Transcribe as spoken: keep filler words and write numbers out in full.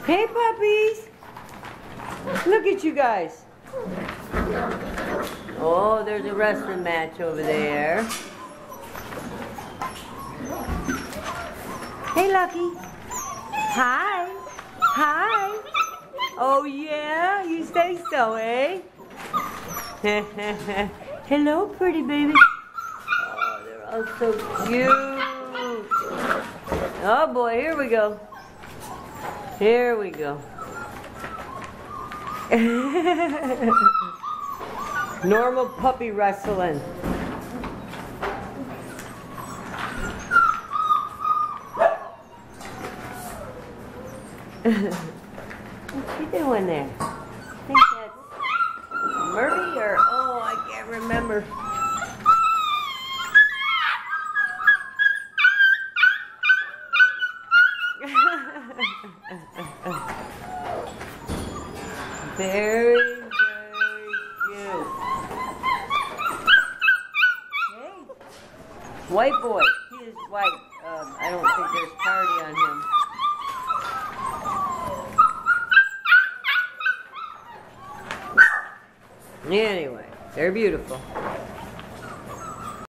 Hey, puppies. Look at you guys. Oh, there's a wrestling match over there. Hey, Lucky. Hi. Hi. Oh, yeah? You say so, eh? Hello, pretty baby. Oh, they're all so cute. Oh, boy, here we go. Here we go. Normal puppy wrestling. What's she doing there? I think that's Murphy or, oh, I can't remember. Very, very cute. Hey, white boy. He is white. Um, I don't think there's party on him. Anyway, they're beautiful.